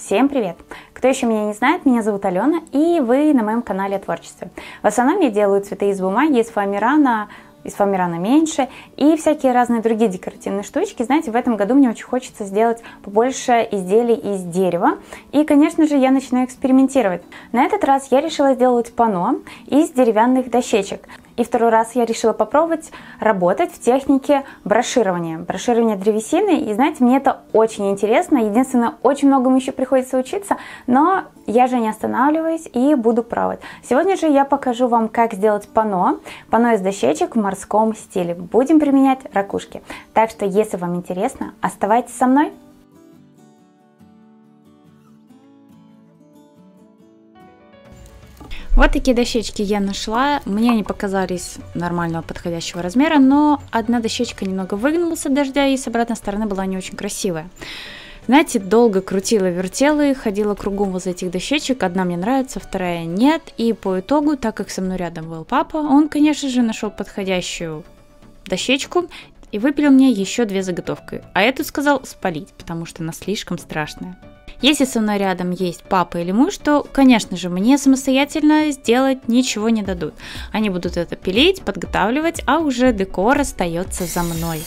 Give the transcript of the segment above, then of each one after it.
Всем привет! Кто еще меня не знает, меня зовут Алена, и вы на моем канале о творчестве. В основном я делаю цветы из бумаги, из фоамирана меньше и всякие разные другие декоративные штучки. Знаете, в этом году мне очень хочется сделать побольше изделий из дерева. И, конечно же, я начну экспериментировать. На этот раз я решила сделать панно из деревянных дощечек. И второй раз я решила попробовать работать в технике броширования древесины. И знаете, мне это очень интересно. Единственное, очень многому еще приходится учиться, но я же не останавливаюсь и буду пробовать. Сегодня же я покажу вам, как сделать панно из дощечек в морском стиле. Будем применять ракушки. Так что, если вам интересно, оставайтесь со мной. Вот такие дощечки я нашла. Мне они показались нормального подходящего размера, но одна дощечка немного выгнулась от дождя, и с обратной стороны была не очень красивая. Знаете, долго крутила-вертела и ходила кругом возле этих дощечек. Одна мне нравится, вторая нет. И по итогу, так как со мной рядом был папа, он, конечно же, нашел подходящую дощечку и выпилил мне еще две заготовки. А эту сказал спалить, потому что она слишком страшная. Если со мной рядом есть папа или муж, то, конечно же, мне самостоятельно сделать ничего не дадут. Они будут это пилить, подготавливать, а уже декор остается за мной.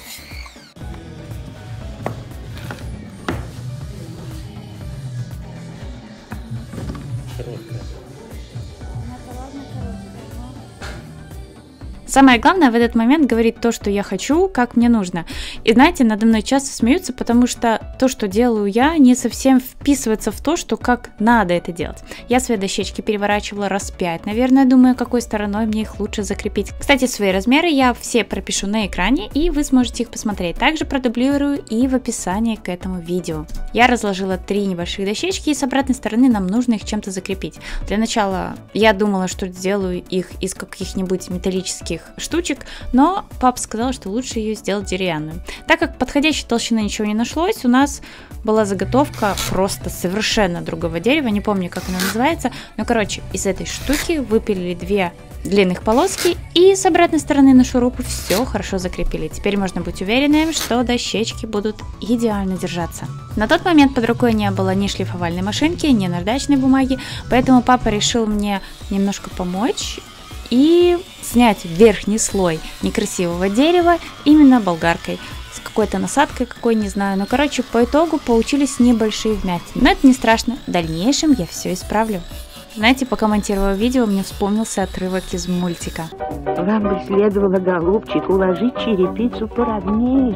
Самое главное в этот момент говорить то, что я хочу, как мне нужно. И знаете, надо мной часто смеются, потому что то, что делаю я, не совсем вписывается в то, что как надо это делать. Я свои дощечки переворачивала раз 5, наверное, думаю, какой стороной мне их лучше закрепить. Кстати, свои размеры я все пропишу на экране, и вы сможете их посмотреть. Также продублирую и в описании к этому видео. Я разложила 3 небольших дощечки, и с обратной стороны нам нужно их чем-то закрепить. Для начала я думала, что сделаю их из каких-нибудь металлических штучек, но папа сказал, что лучше ее сделать деревянную. Так как подходящей толщины ничего не нашлось, у нас была заготовка просто совершенно другого дерева, не помню, как она называется, но, короче, из этой штуки выпилили 2 длинных полоски и с обратной стороны на шурупы все хорошо закрепили. Теперь можно быть уверенным, что дощечки будут идеально держаться. На тот момент под рукой не было ни шлифовальной машинки, ни наждачной бумаги, поэтому папа решил мне немножко помочь и снять верхний слой некрасивого дерева именно болгаркой. С какой-то насадкой, какой, не знаю. Но, короче, по итогу получились небольшие вмятины. Но это не страшно. В дальнейшем я все исправлю. Знаете, пока монтировала видео, мне вспомнился отрывок из мультика. Вам бы следовало, голубчик, уложить черепицу поровнее.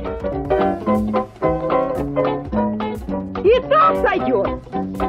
И так сойдет.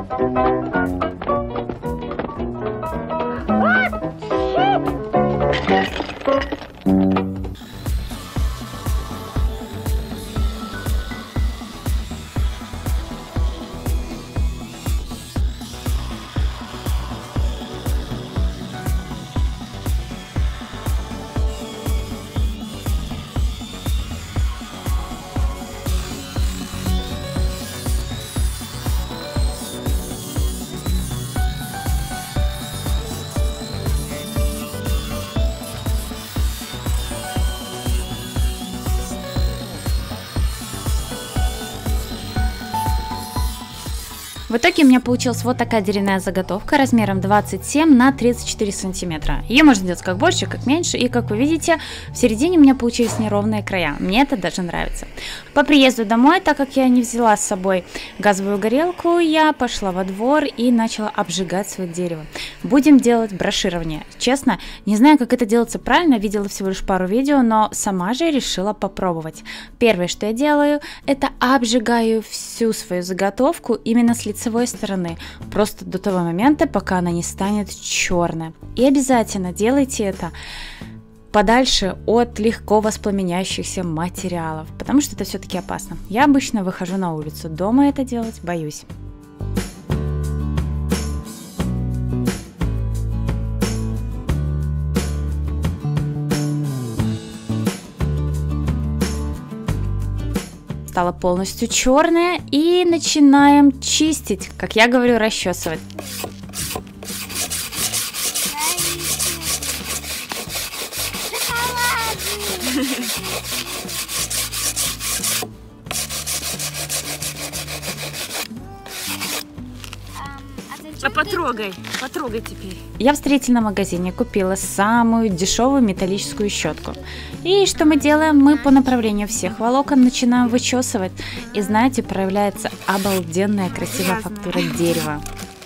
В итоге у меня получилась вот такая деревянная заготовка размером 27 на 34 сантиметра. Ее можно делать как больше, как меньше, и как вы видите, в середине у меня получились неровные края. Мне это даже нравится. По приезду домой, так как я не взяла с собой газовую горелку, я пошла во двор и начала обжигать свое дерево. Будем делать броширование. Честно, не знаю, как это делается правильно, видела всего лишь пару видео, но сама же решила попробовать. Первое, что я делаю, это обжигаю всю свою заготовку именно с лицевой стороны, просто до того момента, пока она не станет черной. И обязательно делайте это подальше от легко воспламеняющихся материалов, потому что это все-таки опасно. Я обычно выхожу на улицу, дома это делать боюсь. Стала полностью черная, и начинаем чистить, как я говорю, расчесывать. А потрогай теперь. Я в строительном магазине купила самую дешевую металлическую щетку. И что мы делаем? Мы по направлению всех волокон начинаем вычесывать. И знаете, проявляется обалденная красивая фактура дерева.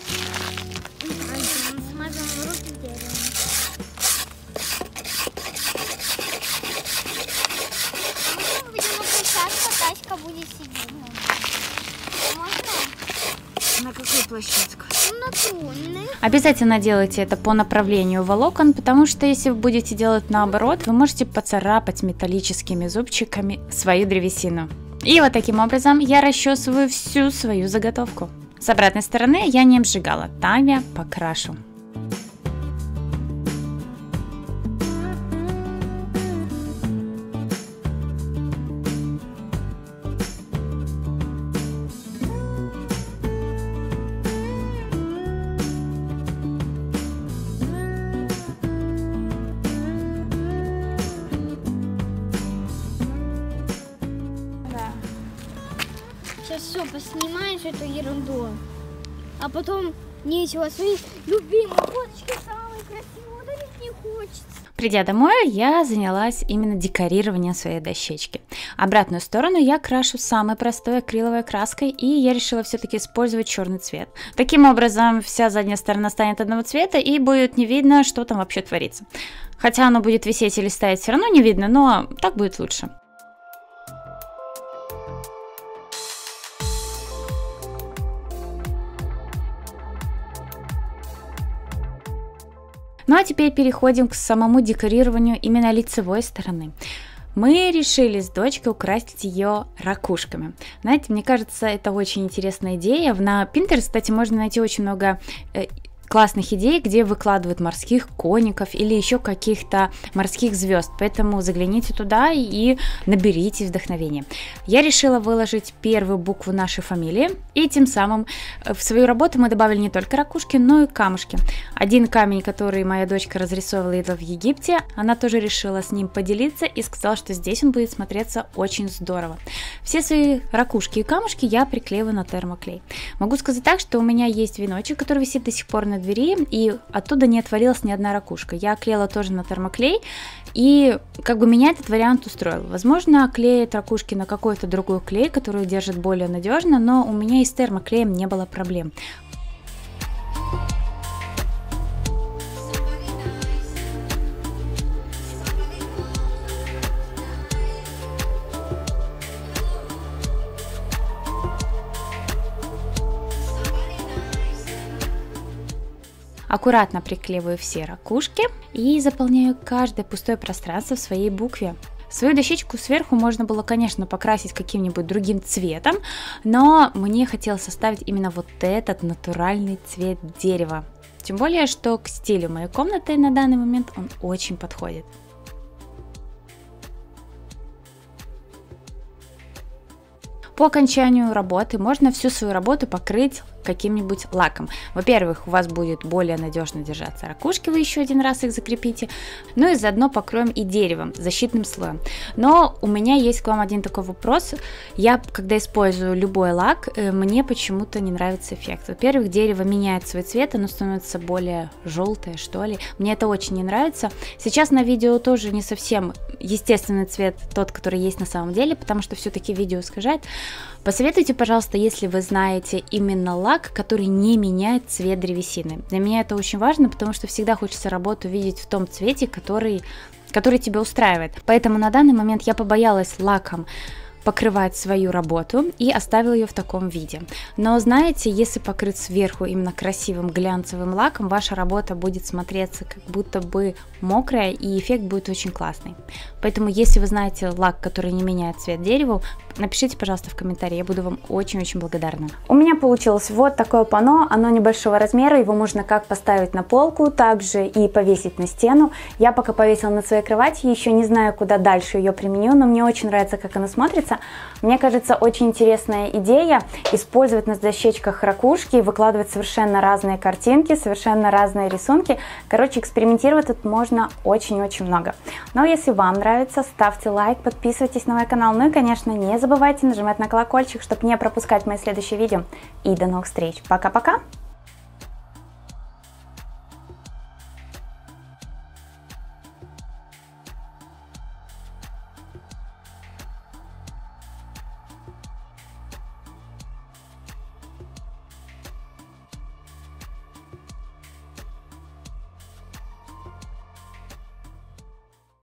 На какую площадку? Обязательно делайте это по направлению волокон, потому что если вы будете делать наоборот, вы можете поцарапать металлическими зубчиками свою древесину. И вот таким образом я расчесываю всю свою заготовку. С обратной стороны я не обжигала, там я покрашу. Сейчас все, поснимаешь эту ерунду. А потом нечего свои любимые фоточки самые красивые удалить не хочется. Придя домой, я занялась именно декорированием своей дощечки. Обратную сторону я крашу самой простой акриловой краской, и я решила все-таки использовать черный цвет. Таким образом, вся задняя сторона станет одного цвета, и будет не видно, что там вообще творится. Хотя оно будет висеть или стоять, все равно не видно, но так будет лучше. Ну а теперь переходим к самому декорированию именно лицевой стороны. Мы решили с дочкой украсить ее ракушками. Знаете, мне кажется, это очень интересная идея. На Pinterest, кстати, можно найти очень много классных идей, где выкладывают морских коников или еще каких-то морских звезд, поэтому загляните туда и наберитесь вдохновения. Я решила выложить первую букву нашей фамилии, и тем самым в свою работу мы добавили не только ракушки, но и камушки. Один камень, который моя дочка разрисовывала в Египте, она тоже решила с ним поделиться и сказала, что здесь он будет смотреться очень здорово. Все свои ракушки и камушки я приклеиваю на термоклей. Могу сказать так, что у меня есть веночек, который висит до сих пор на двери, и оттуда не отвалилась ни одна ракушка. Я клеила тоже на термоклей, и как бы меня этот вариант устроил. Возможно, клеить ракушки на какой-то другой клей, который держит более надежно, но у меня и с термоклеем не было проблем. Аккуратно приклеиваю все ракушки и заполняю каждое пустое пространство в своей букве. Свою дощечку сверху можно было, конечно, покрасить каким-нибудь другим цветом, но мне хотелось оставить именно вот этот натуральный цвет дерева. Тем более, что к стилю моей комнаты на данный момент он очень подходит. По окончанию работы можно всю свою работу покрыть каким-нибудь лаком. Во-первых, у вас будет более надежно держаться ракушки, вы еще один раз их закрепите, ну и заодно покроем и деревом, защитным слоем. Но у меня есть к вам один такой вопрос. Я, когда использую любой лак, мне почему-то не нравится эффект. Во-первых, дерево меняет свой цвет, оно становится более желтое, что ли. Мне это очень не нравится. Сейчас на видео тоже не совсем естественный цвет, тот, который есть на самом деле, потому что все-таки видео искажает. Посоветуйте, пожалуйста, если вы знаете именно лак, который не меняет цвет древесины. Для меня это очень важно, потому что всегда хочется работу видеть в том цвете, который тебя устраивает. Поэтому на данный момент я побоялась лаком покрывать свою работу и оставила ее в таком виде. Но знаете, если покрыть сверху именно красивым глянцевым лаком, ваша работа будет смотреться как будто бы мокрая, и эффект будет очень классный. Поэтому, если вы знаете лак, который не меняет цвет дереву, напишите, пожалуйста, в комментарии, я буду вам очень-очень благодарна. У меня получилось вот такое панно, оно небольшого размера, его можно как поставить на полку, также и повесить на стену. Я пока повесила на своей кровати, еще не знаю, куда дальше ее применю, но мне очень нравится, как она смотрится. Мне кажется, очень интересная идея использовать на дощечках ракушки и выкладывать совершенно разные картинки, совершенно разные рисунки. Короче, экспериментировать тут можно очень-очень много. Но если вам нравится, ставьте лайк, подписывайтесь на мой канал. Ну и, конечно, не забывайте нажимать на колокольчик, чтобы не пропускать мои следующие видео. И до новых встреч. Пока-пока!